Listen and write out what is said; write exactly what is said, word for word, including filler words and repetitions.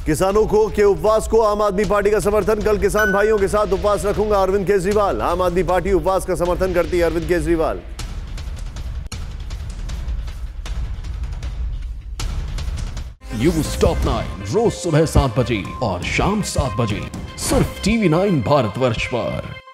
किसानों को के उपवास को आम आदमी पार्टी का समर्थन। कल किसान भाइयों के साथ उपवास रखूंगा अरविंद केजरीवाल। आम आदमी पार्टी उपवास का समर्थन करती है Arvind Kejriwal. News top nine रोज सुबह सात बजे और शाम सात बजे सिर्फ टीवी नाइन भारतवर्ष पर।